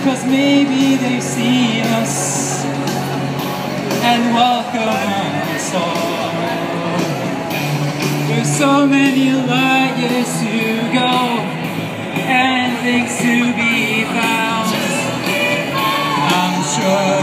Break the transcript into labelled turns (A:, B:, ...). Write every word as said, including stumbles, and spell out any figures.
A: 'cause maybe they've seen us and welcome us all. There's so many light years to go and things to be found. I'm sure